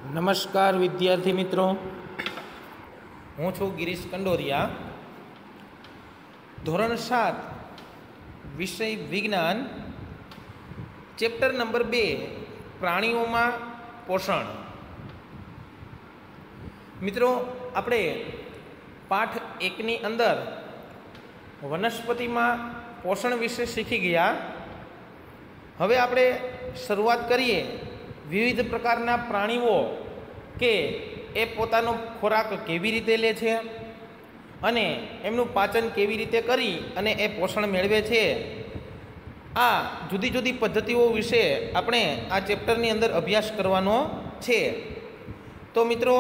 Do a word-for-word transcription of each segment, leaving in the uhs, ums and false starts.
નમસ્કાર વિદ્યાર્થી મિત્રો, હું છું ગિરીશ કંડોરિયા. ધોરણ સાત વિષય વિજ્ઞાન, ચેપ્ટર નંબર બે, પ્રાણીઓમાં પોષણ. મિત્રો, આપણે પાઠ એકની અંદર વનસ્પતિમાં પોષણ વિશે શીખી ગયા. હવે આપણે શરૂઆત કરીએ વિવિધ પ્રકારના પ્રાણીઓ કે એ પોતાનો ખોરાક કેવી રીતે લે છે અને એમનું પાચન કેવી રીતે કરી અને એ પોષણ મેળવે છે. આ જુદી જુદી પદ્ધતિઓ વિશે આપણે આ ચેપ્ટરની અંદર અભ્યાસ કરવાનો છે. તો મિત્રો,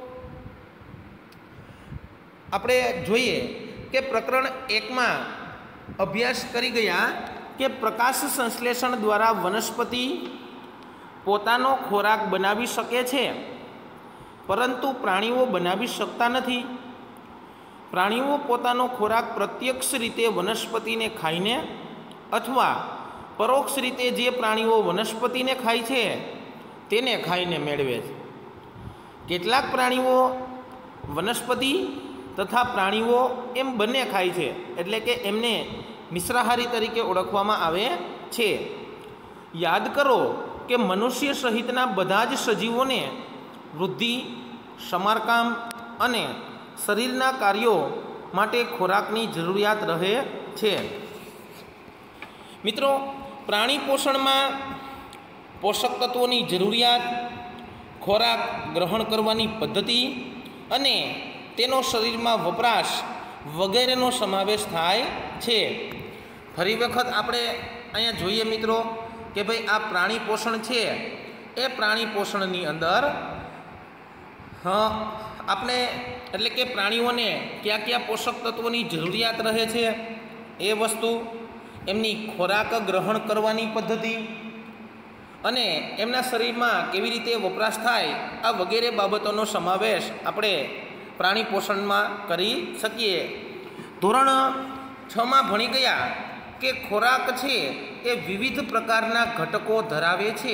આપણે જોઈએ કે પ્રકરણ એકમાં અભ્યાસ કરી ગયા કે પ્રકાશ સંશ્લેષણ દ્વારા વનસ્પતિ પોતાનો ખોરાક બનાવી શકે છે, પરંતુ પ્રાણીઓ બનાવી શકતા નથી. પ્રાણીઓ પોતાનો ખોરાક પ્રત્યક્ષ રીતે વનસ્પતિને ખાઈને અથવા પરોક્ષ રીતે જે પ્રાણીઓ વનસ્પતિને ખાય છે તેને ખાઈને મેળવે છે. કેટલાક પ્રાણીઓ વનસ્પતિ તથા પ્રાણીઓ એમ બંને ખાય છે, એટલે કે એમને મિશ્રાહારી તરીકે ઓળખવામાં આવે છે. યાદ કરો કે મનુષ્ય સહિતના બધા જ સજીવોને વૃદ્ધિ, સમારકામ અને શરીરના કાર્યો માટે ખોરાકની જરૂરિયાત રહે છે. મિત્રો, પ્રાણી પોષણમાં પોષક તત્વોની જરૂરિયાત, ખોરાક ગ્રહણ કરવાની પદ્ધતિ અને તેનો શરીરમાં વપરાશ વગેરેનો સમાવેશ થાય છે. ફરી વખત આપણે અહીંયા જોઈએ મિત્રો કે ભાઈ આ પ્રાણી પોષણ છે, એ પ્રાણી પોષણની અંદર હા આપણે એટલે કે પ્રાણીઓને કયા કયા પોષક તત્વોની જરૂરિયાત રહે છે એ વસ્તુ, એમની ખોરાક ગ્રહણ કરવાની પદ્ધતિ અને એમના શરીરમાં કેવી રીતે વપરાશ થાય, આ વગેરે બાબતોનો સમાવેશ આપણે પ્રાણી પોષણમાં કરી શકીએ. ધોરણ છમાં ભણી ગયા કે ખોરાક છે એ વિવિધ પ્રકારના ઘટકો ધરાવે છે.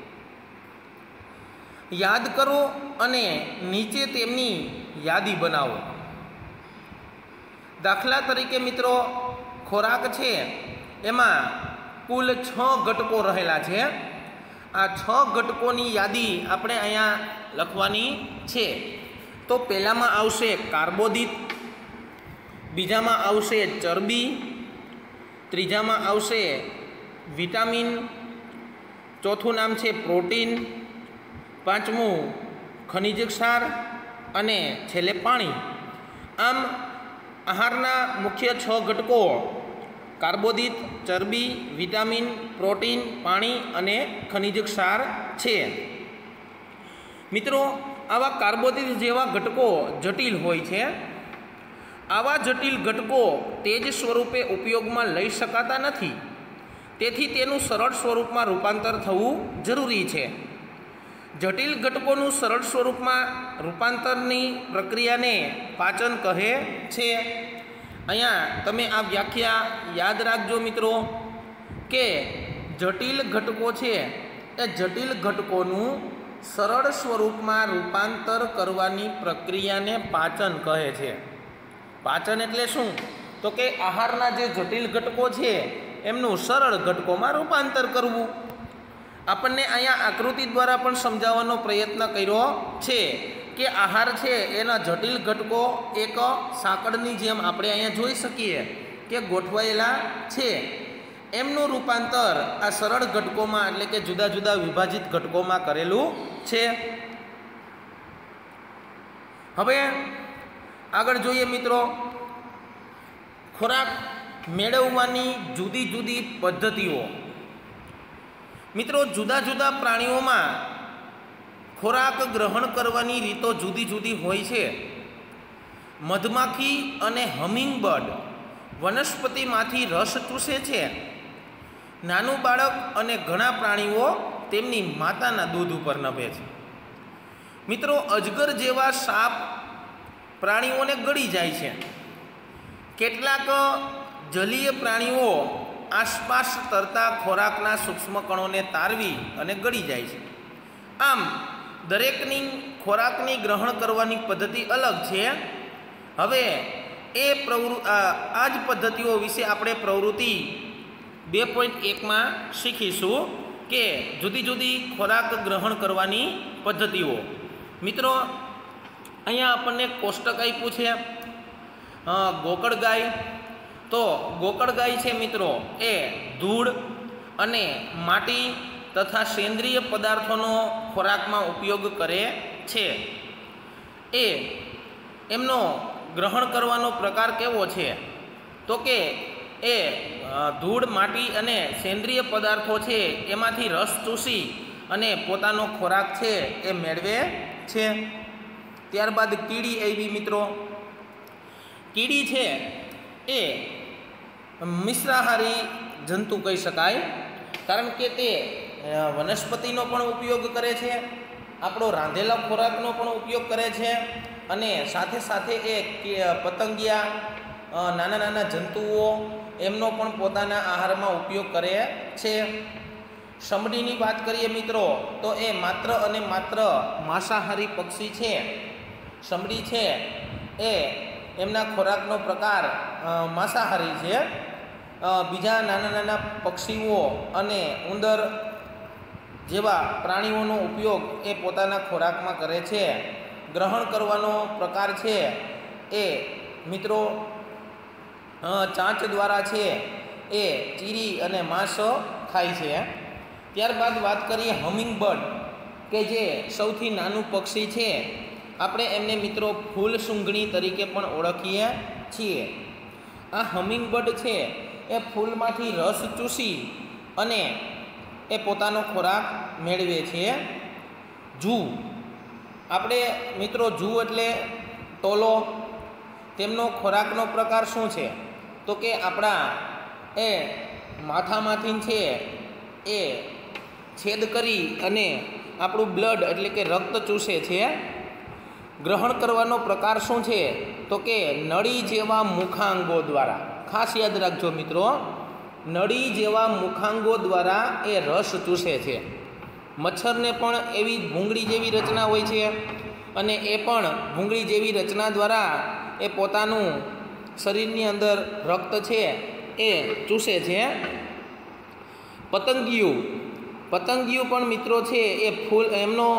યાદ કરો અને નીચે તેમની યાદી બનાવો. દાખલા તરીકે મિત્રો, ખોરાક છે એમાં કુલ છ ઘટકો રહેલા છે. આ છ ઘટકોની યાદી આપણે અહીંયા લખવાની છે. તો પહેલામાં આવશે કાર્બોદિત, બીજામાં આવશે ચરબી, ત્રીજામાં આવશે વિટામિન, ચોથું નામ છે પ્રોટીન, પાંચમું ખનિજ ક્ષાર અને છેલ્લે પાણી. આમ આહારના મુખ્ય છ ઘટકો કાર્બોદિત, ચરબી, વિટામિન, પ્રોટીન, પાણી અને ખનિજ ક્ષાર છે. મિત્રો, આવા કાર્બોદિત જેવા ઘટકો જટિલ હોય છે. આવા જટિલ ઘટકો તેજ સ્વરૂપે ઉપયોગમાં લઈ શકાતા નથી, તેથી તેનું સરળ સ્વરૂપમાં રૂપાંતર થવું જરૂરી છે. જટિલ ઘટકોનું સરળ સ્વરૂપમાં રૂપાંતરની પ્રક્રિયાને પાચન કહે છે. અહીંયા તમે આ વ્યાખ્યા યાદ રાખજો મિત્રો કે જટિલ ઘટકો છે એ જટિલ ઘટકોનું સરળ સ્વરૂપમાં રૂપાંતર કરવાની પ્રક્રિયાને પાચન કહે છે. પાચન એટલે શું? તો કે આહારના જે જટિલ ઘટકો છે એમનું સરળ ઘટકોમાં રૂપાંતર કરવું. આપણને અહીંયા આકૃતિ દ્વારા પણ સમજાવવાનો પ્રયત્ન કર્યો છે કે આહાર છે એના જટિલ ઘટકો એક સાંકળની જેમ આપણે અહીંયા જોઈ શકીએ કે ગોઠવાયેલા છે. એમનું રૂપાંતર આ સરળ ઘટકોમાં એટલે કે જુદા જુદા વિભાજિત ઘટકોમાં કરેલું છે. હવે આગળ જોઈએ મિત્રો, ખોરાક મેળવવાની જુદી જુદી પદ્ધતિઓ. મિત્રો, જુદા જુદા પ્રાણીઓમાં ખોરાક ગ્રહણ કરવાની રીતો જુદી જુદી હોય છે. મધમાખી અને હમિંગબર્ડ વનસ્પતિમાંથી રસ ચૂસે છે. નાનું બાળક અને ઘણા પ્રાણીઓ તેમની માતાના દૂધ ઉપર નભે છે. મિત્રો, અજગર જેવા સાપ પ્રાણીઓને ગળી જાય છે. કેટલાક જલીય પ્રાણીઓ આસપાસ તરતા ખોરાકના સૂક્ષ્મ કણોને તારવી અને ગળી જાય છે. આમ દરેકની ખોરાકની ગ્રહણ કરવાની પદ્ધતિ અલગ છે. હવે એ પ્રવૃ આ જ પદ્ધતિઓ વિશે આપણે પ્રવૃત્તિ બે પોઈન્ટ એકમાં શીખીશું કે જુદી જુદી ખોરાક ગ્રહણ કરવાની પદ્ધતિઓ. મિત્રો અહીંયા આપણને કોષ્ટક આપ્યું છે ગોકળ ગાય. તો ગોકળ ગાય છે મિત્રો એ ધૂળ અને માટી તથા સેન્દ્રિય પદાર્થોનો ખોરાકમાં ઉપયોગ કરે છે. એ એમનો ગ્રહણ કરવાનો પ્રકાર કેવો છે તો કે એ ધૂળ માટી અને સેન્દ્રિય પદાર્થો છે એમાંથી રસ ચૂસી અને પોતાનો ખોરાક છે એ મેળવે છે. ત્યારબાદ કીડી આવી મિત્રો. કીડી છે એ મિશ્રાહારી જંતુ કહી શકાય, કારણ કે તે વનસ્પતિનો પણ ઉપયોગ કરે છે, આપણો રાંધેલા ખોરાકનો પણ ઉપયોગ કરે છે અને સાથે સાથે એ પતંગિયા નાના નાના જંતુઓ એમનો પણ પોતાના આહારમાં ઉપયોગ કરે છે. સમડીની વાત કરીએ મિત્રો તો એ માત્ર અને માત્ર માંસાહારી પક્ષી છે. સમડી છે એ એમના ખોરાકનો પ્રકાર માંસાહારી છે. બીજા નાના નાના પક્ષીઓ અને ઉંદર જેવા પ્રાણીઓનો ઉપયોગ એ પોતાના ખોરાકમાં કરે છે. ગ્રહણ કરવાનો પ્રકાર છે એ મિત્રો ચાંચ દ્વારા છે એ ચીરી અને માંસ ખાય છે. ત્યારબાદ વાત કરીએ હમિંગ બર્ડ કે જે સૌથી નાનું પક્ષી છે. આપણે એમને મિત્રો ફૂલ સૂંઘણી તરીકે પણ ઓળખીએ છીએ. આ હમિંગ બર્ડ છે એ ફૂલમાંથી રસ ચૂસી અને એ પોતાનો ખોરાક મેળવે છે. જૂ, આપણે મિત્રો જૂ એટલે ટોલો. તેમનો ખોરાકનો પ્રકાર શું છે તો કે આપણા એ માથામાંથી છે એ છેદ કરી અને આપણું બ્લડ એટલે કે રક્ત ચૂસે છે. ગ્રહણ કરવાનો પ્રકાર શું છે તો કે નળી જેવા મુખાંગો દ્વારા. ખાસ યાદ રાખજો મિત્રો, નળી જેવા મુખાંગો દ્વારા એ રસ ચૂસે છે. મચ્છરને પણ એવી ભૂંગળી જેવી રચના હોય છે અને એ પણ ભૂંગળી જેવી રચના દ્વારા એ પોતાનું શરીરની અંદર રક્ત છે એ ચૂસે છે. પતંગિયું પતંગિયું પણ મિત્રો છે એ ફૂલ એમનો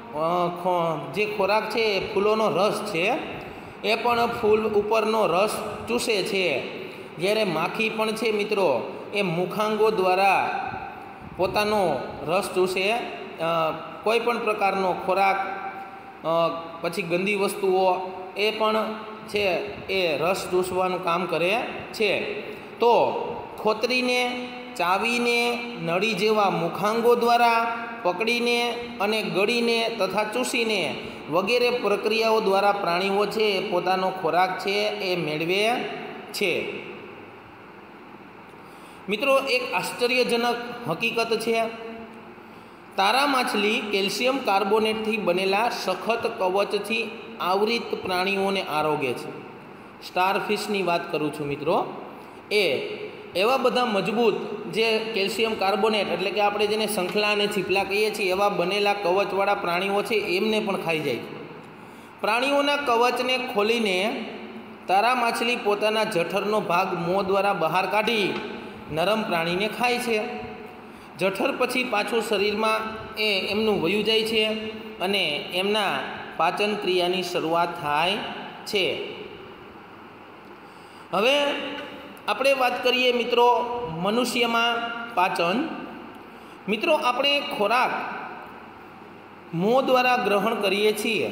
જે ખોરાક છે એ ફૂલોનો રસ છે. એ પણ ફૂલ ઉપરનો રસ ચૂસે છે. જ્યારે માખી પણ છે મિત્રો એ મુખાંગો દ્વારા પોતાનો રસ ચૂસે. કોઈ પણ પ્રકારનો ખોરાક પછી ગંદી વસ્તુઓ એ પણ છે એ રસ ચૂસવાનું કામ કરે છે. તો ખોતરીને ચાવીને નળી જેવા મુખાંગો દ્વારા પકડીને અને ગળીને તથા ચૂસીને વગેરે પ્રક્રિયાઓ દ્વારા પ્રાણીઓ છે પોતાનો ખોરાક છે એ મેળવે છે. મિત્રો એક આશ્ચર્યજનક હકીકત છે. તારા માછલી કેલ્શિયમ કાર્બોનેટથી બનેલા સખત કવચથી આવૃત પ્રાણીઓને આરોગે છે. સ્ટારફિશની વાત કરું છું મિત્રો. એ એવા બધા મજબૂત જે કેલ્શિયમ કાર્બોનેટ એટલે કે આપણે જેને શંખલા અને છીપલા કહીએ છીએ એવા બનેલા કવચવાળા પ્રાણીઓ છે એમને પણ ખાઈ જાય. પ્રાણીઓના કવચને ખોલીને તારા માછલી પોતાના જઠરનો ભાગ મોં દ્વારા બહાર કાઢી નરમ પ્રાણીને ખાય છે. જઠર પછી પાછું શરીરમાં એ એમનું વયું જાય છે અને એમના પાચન ક્રિયાની શરૂઆત થાય છે. હવે આપણે વાત કરીએ મિત્રો મનુષ્યમાં પાચન. મિત્રો આપણે ખોરાક મોં દ્વારા ગ્રહણ કરીએ છીએ.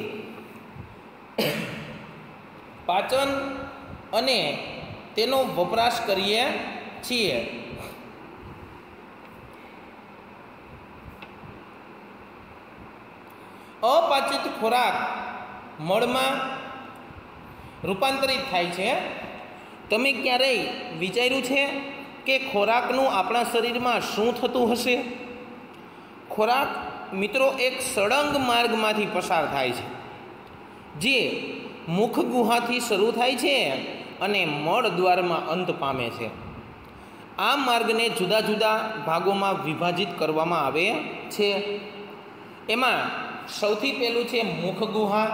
પાચન અને તેનો વપરાશ કરીએ છીએ. અપાચિત ખોરાક મળમાં રૂપાંતરિત થાય છે. તમે ક્યારેય વિચાર્યું છે કે ખોરાકનું આપણા શરીરમાં શું થતું હશે? ખોરાક મિત્રો એક સળંગ માર્ગમાંથી પસાર થાય છે જે મુખ ગુહાથી શરૂ થાય છે અને મળ દ્વારમાં અંત પામે છે. આ માર્ગને જુદા જુદા ભાગોમાં વિભાજિત કરવામાં આવે છે. એમાં સૌથી પહેલું છે મુખ ગુહા,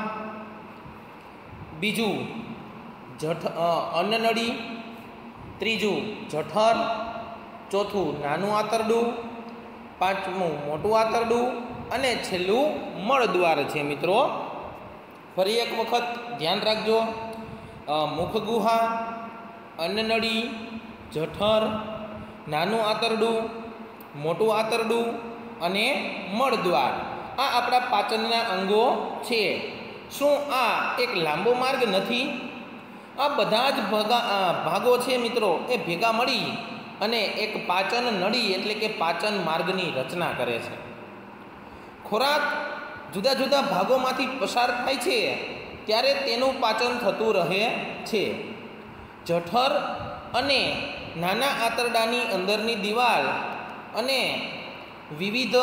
બીજું જઠ અન્નનળી, ત્રીજું જઠર, ચોથું નાનું આંતરડું, પાંચમું મોટું આંતરડું અને છેલ્લું મળદ્વાર છે મિત્રો. ફરી એક વખત ધ્યાન રાખજો. મુખ ગુહા, અન્નનળી, જઠર, નાનું આંતરડું, મોટું આંતરડું અને મળદ્વાર આ આપણા પાચનના અંગો છે. શું આ એક લાંબો માર્ગ નથી? આ બધા જ ભાગા ભાગો છે મિત્રો એ ભેગા મળી અને એક પાચન નળી એટલે કે પાચન માર્ગની રચના કરે છે. ખોરાક જુદા જુદા ભાગોમાંથી પસાર થાય છે ત્યારે તેનું પાચન થતું રહે છે. જઠર અને નાના આંતરડાની અંદરની દિવાલ અને વિવિધ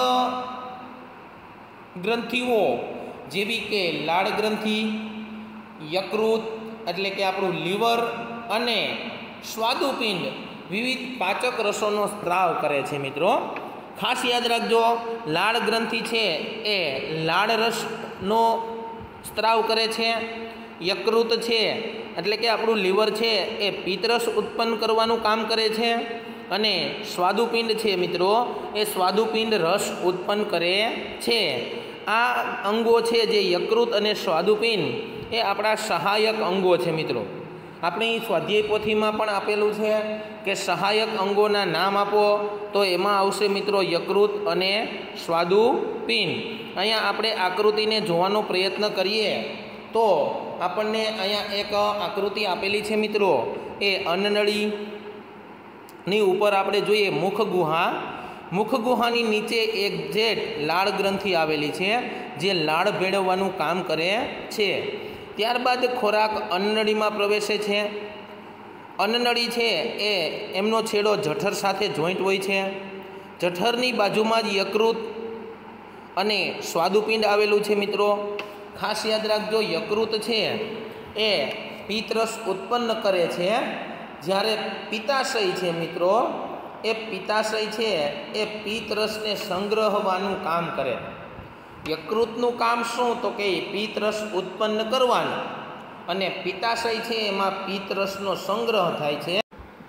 ગ્રંથિઓ જેવી કે લાળ ગ્રંથિ, યકૃત એટલે કે આપણું લીવર અને સ્વાદુપિંડ વિવિધ પાચક રસોનો સ્ત્રાવ કરે છે મિત્રો. ખાસ યાદ રાખજો, લાળ ગ્રંથિ છે એ લાળ રસનો સ્ત્રાવ કરે છે. યકૃત છે એટલે કે આપણું લીવર છે એ પિત્તરસ ઉત્પન્ન કરવાનું કામ કરે છે. અને સ્વાદુપિંડ છે મિત્રો એ સ્વાદુપિંડ રસ ઉત્પન્ન કરે છે. આ અંગો છે જે યકૃત અને સ્વાદુપિંડ એ આપણા સહાયક અંગો છે મિત્રો. આપણી સ્વાધ્યાય પોથીમાં પણ આપેલું છે કે સહાયક અંગોના નામ આપો, તો એમાં આવશે મિત્રો યકૃત અને સ્વાદુપિંડ. અહીંયા આપણે આકૃતિને જોવાનો પ્રયત્ન કરીએ તો આપણને અહીંયા એક આકૃતિ આપેલી છે મિત્રો. એ અન્નનળીની ઉપર આપણે જોઈએ મુખ ગુહા. મુખ ગુહાની નીચે એક જેટ લાળ ગ્રંથિ આવેલી છે જે લાળ ભેળવવાનું કામ કરે છે. ત્યારબાદ ખોરાક અન્નનળીમાં પ્રવેશે છે. અન્નનળી છે એ એમનો છેડો જઠર સાથે જોઈન્ટ હોય છે. જઠરની બાજુમાં જ યકૃત અને સ્વાદુપિંડ આવેલું છે મિત્રો. ખાસ યાદ રાખજો, યકૃત છે એ પિત્તરસ ઉત્પન્ન કરે છે, જ્યારે પિત્તાશય છે મિત્રો એ પિત્તાશય છે એ પિત્તરસને સંગ્રહવાનું કામ કરે. યકૃતનું કામ શું? તો કે પિત્તરસ ઉત્પન્ન કરવાનું, અને પિત્તાશય છે એમાં પિત્તરસનો સંગ્રહ થાય છે.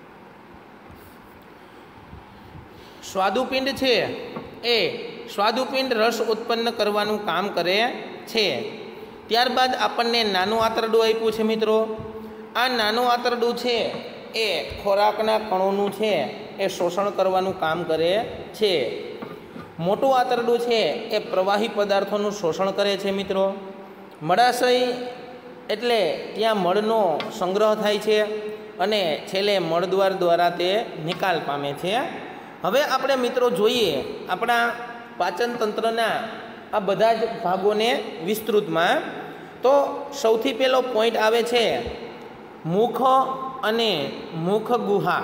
સ્વાદુપિંડ છે એ સ્વાદુપિંડ રસ ઉત્પન્ન કરવાનું કામ કરે છે. ત્યારબાદ આપણને નાનું આંતરડું આપ્યું છે મિત્રો. આ નાનું આંતરડું છે એ ખોરાકના કણોનું છે એ શોષણ કરવાનું કામ કરે છે. મોટું આંતરડું છે એ પ્રવાહી પદાર્થોનું શોષણ કરે છે મિત્રો. મળાશય એટલે ત્યાં મળનો સંગ્રહ થાય છે અને છેલ્લે મળદ્વાર દ્વારા તે નિકાલ પામે છે. હવે આપણે મિત્રો જોઈએ આપણા પાચન તંત્રના આ બધા જ ભાગોને વિસ્તૃતમાં. તો સૌથી પહેલો પોઈન્ટ આવે છે મુખ અને મુખ ગુહા.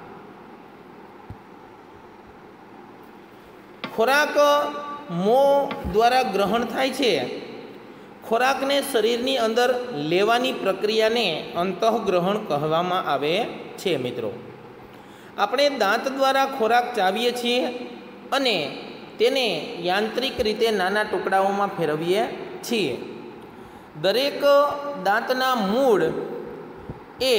ખોરાક મોં દ્વારા ગ્રહણ થાય છે. ખોરાકને શરીરની અંદર લેવાની પ્રક્રિયાને અંતઃગ્રહણ કહેવામાં આવે છે મિત્રો. આપણે દાંત દ્વારા ખોરાક ચાવીએ છીએ અને તેને યાંત્રિક રીતે નાના ટુકડાઓમાં ફેરવીએ છીએ. દરેક દાંતના મૂળ એ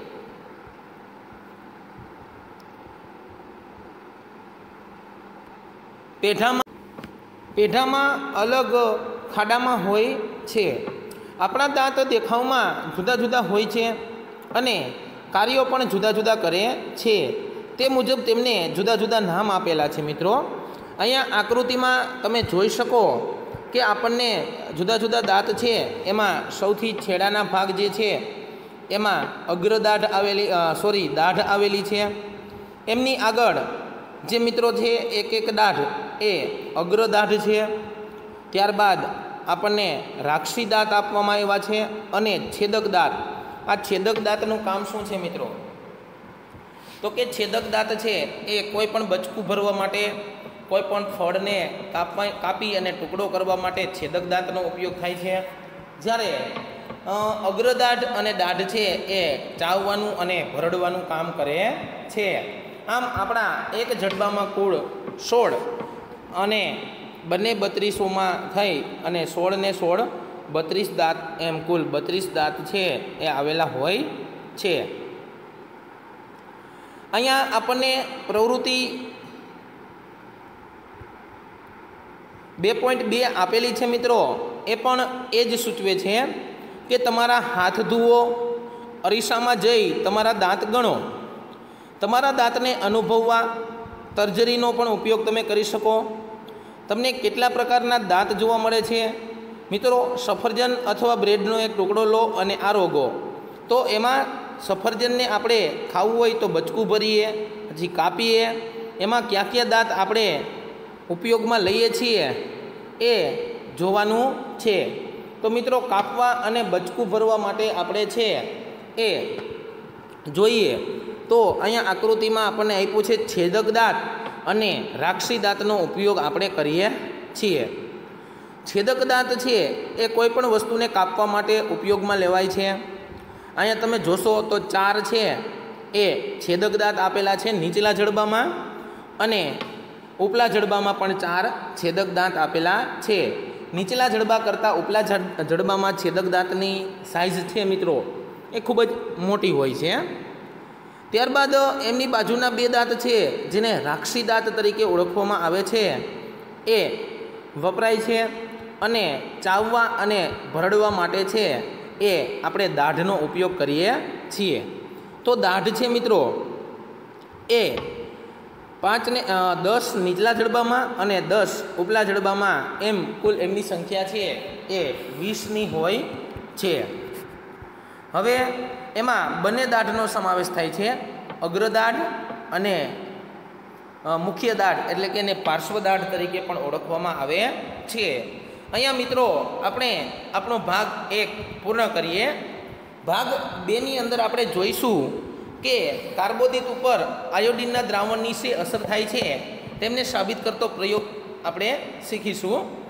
પેઢામાં પેઢામાં અલગ ખાડામાં હોય છે. આપણા દાંત દેખાવમાં જુદા જુદા હોય છે અને કાર્યો પણ જુદા જુદા કરે છે. તે મુજબ તેમને જુદા જુદા નામ આપેલા છે મિત્રો. અહીંયા આકૃતિમાં તમે જોઈ શકો કે આપણને જુદા જુદા દાંત છે એમાં સૌથી છેડાના ભાગ જે છે એમાં અગ્રદાઢ આવેલી સોરી દાઢ આવેલી છે. એમની આગળ જે મિત્રો છે એક એક દાઢ એ અગ્રદાઢ છે. ત્યારબાદ આપણને રાક્ષી દાંત આપવામાં આવ્યા છે અને છેદક દાંત. આ છેદક દાંતનું કામ શું છે મિત્રો? તો કે છેદક દાંત છે એ કોઈ પણ બચકું ભરવા માટે, કોઈ પણ ફળને કાપવા કાપી અને ટુકડો કરવા માટે છેદક દાંતનો ઉપયોગ થાય છે. જ્યારે અગ્રદાઢ અને દાઢ છે એ ચાવવાનું અને ભરડવાનું કામ કરે છે. આમ આપણા એક જડબામાં કુળ સોળ અને બંને બત્રીસોમાં થઈ અને સોળ ને સોળ બત્રીસ દાંત એમ કુલ બત્રીસ દાંત છે એ આવેલા હોય છે. અહીંયા આપણને પ્રવૃત્તિ બે પોઈન્ટ બે આપેલી છે મિત્રો. એ પણ એ જ સૂચવે છે કે તમારા હાથ ધુઓ, અરીસામાં જઈ તમારા દાંત ગણો, તમારા દાંતને અનુભવવા તર્જરીનો પણ ઉપયોગ તમે કરી શકો. તમને કેટલા પ્રકારના દાંત જોવા મળે છે મિત્રો? સફરજન અથવા બ્રેડનો એક ટુકડો લો અને આરોગો. તો એમાં સફરજનને આપણે ખાવું હોય તો બચકું ભરીએ, પછી કાપીએ. એમાં ક્યાં ક્યાં દાંત આપણે ઉપયોગમાં લઈએ છીએ એ જોવાનું છે. તો મિત્રો કાપવા અને બચકું ભરવા માટે આપણે છે એ જોઈએ તો અહીંયા આકૃતિમાં આપણને આપ્યું છે છેદક દાંત અને રાક્ષી દાંતનો ઉપયોગ આપણે કરીએ છીએ. છેદક દાંત છે એ કોઈ પણ વસ્તુને કાપવા માટે ઉપયોગમાં લેવાય છે. અહીંયા તમે જોશો તો ચાર છે એ છેદક દાંત આપેલા છે નીચલા જડબામાં, અને ઉપલા જડબામાં પણ ચાર છેદક દાંત આપેલા છે. નીચલા જડબા કરતાં ઉપલા જડબામાં છેદક દાંતની સાઇઝ છે મિત્રો એ ખૂબ જ મોટી હોય છે. ત્યારબાદ એમની બાજુના બે દાંત છે જેને રાક્ષી દાંત તરીકે ઓળખવામાં આવે છે એ વપરાય છે, અને ચાવવા અને ભરડવા માટે છે એ આપણે દાઢનો ઉપયોગ કરીએ છીએ. તો દાઢ છે મિત્રો એ પાંચ ને દસ નીચલા જડબામાં અને દસ ઉપલા જડબામાં એમ કુલ એમની સંખ્યા છે એ વીસની હોય છે. હવે એમાં બંને દાઢનો સમાવેશ થાય છે, અગ્રદાઢ અને મુખ્ય દાઢ, એટલે કે એને પાર્શ્વદાઢ તરીકે પણ ઓળખવામાં આવે છે. અહીંયા મિત્રો આપણે આપણો ભાગ એક પૂર્ણ કરીએ. ભાગ બેની અંદર આપણે જોઈશું કે કાર્બોદિત ઉપર આયોડિનના દ્રાવણની શી અસર થાય છે તેમને સાબિત કરતો પ્રયોગ આપણે શીખીશું.